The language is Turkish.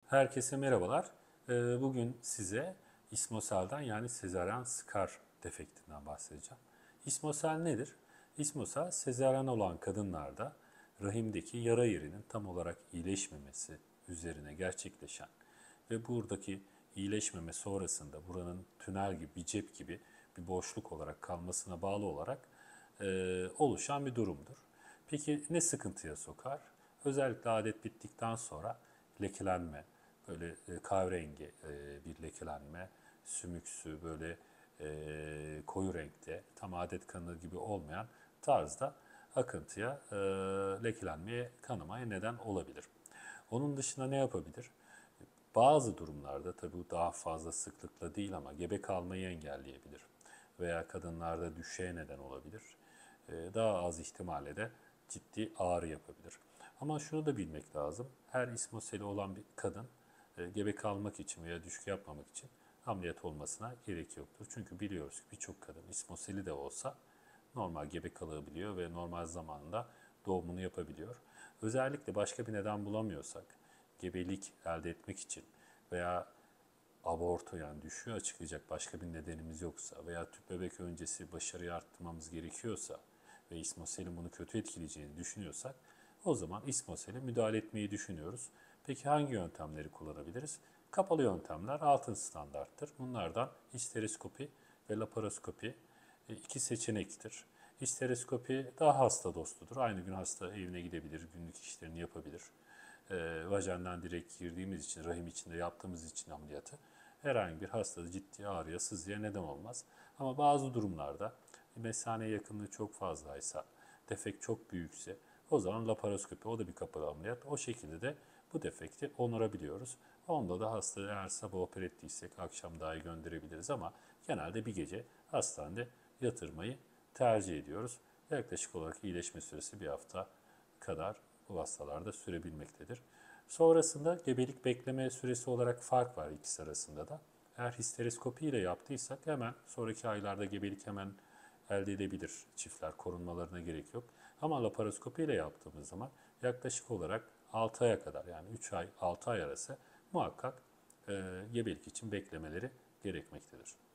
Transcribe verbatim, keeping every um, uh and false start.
Herkese merhabalar. Ee, Bugün size ismoselden yani sezaryen skar defektinden bahsedeceğim. İsmosel nedir? İsmosel sezaryen olan kadınlarda rahimdeki yara yerinin tam olarak iyileşmemesi üzerine gerçekleşen ve buradaki iyileşmeme sonrasında buranın tünel gibi bir cep gibi bir boşluk olarak kalmasına bağlı olarak e, oluşan bir durumdur. Peki ne sıkıntıya sokar? Özellikle adet bittikten sonra lekelenme, böyle e, kahverengi e, bir lekelenme, sümüksü böyle e, koyu renkte, tam adet kanı gibi olmayan tarzda akıntıya, e, lekelenmeye, kanamaya neden olabilir. Onun dışında ne yapabilir? Bazı durumlarda tabii bu daha fazla sıklıkla değil ama gebe kalmayı engelleyebilir. Veya kadınlarda düşeye neden olabilir. Ee, Daha az ihtimalle de ciddi ağrı yapabilir. Ama şunu da bilmek lazım. Her ismoseli olan bir kadın e, gebe kalmak için veya düşük yapmamak için ameliyat olmasına gerek yoktur. Çünkü biliyoruz ki birçok kadın ismoseli de olsa normal gebe kalabiliyor ve normal zamanda doğumunu yapabiliyor. Özellikle başka bir neden bulamıyorsak, gebelik elde etmek için veya aborto yani düşüğü açıklayacak başka bir nedenimiz yoksa veya tüp bebek öncesi başarıyı arttırmamız gerekiyorsa ve ismoselin bunu kötü etkileyeceğini düşünüyorsak o zaman ismosele müdahale etmeyi düşünüyoruz. Peki hangi yöntemleri kullanabiliriz? Kapalı yöntemler altın standarttır. Bunlardan histeroskopi ve laparoskopi e, iki seçenektir. Histeroskopi daha hasta dostudur. Aynı gün hasta evine gidebilir, günlük işlerini yapabilir. E, vajendan direkt girdiğimiz için, rahim içinde yaptığımız için ameliyatı herhangi bir hastada ciddi ağrıya, sızıya neden olmaz. Ama bazı durumlarda mesane yakınlığı çok fazlaysa, defekt çok büyükse o zaman laparoskopi, o da bir kapalı ameliyat. O şekilde de bu defekti onarabiliyoruz. Onda da hasta eğer sabah oper ettiysek akşam dahi gönderebiliriz ama genelde bir gece hastanede yatırmayı tercih ediyoruz. Yaklaşık olarak iyileşme süresi bir hafta kadar bu hastalarda sürebilmektedir. Sonrasında gebelik bekleme süresi olarak fark var ikisi arasında da. Eğer histeroskopi ile yaptıysak hemen sonraki aylarda gebelik hemen elde edebilir çiftler. Korunmalarına gerek yok. Ama laparoskopi ile yaptığımız zaman yaklaşık olarak altı aya kadar yani üç ay altı ay arası muhakkak e, gebelik için beklemeleri gerekmektedir.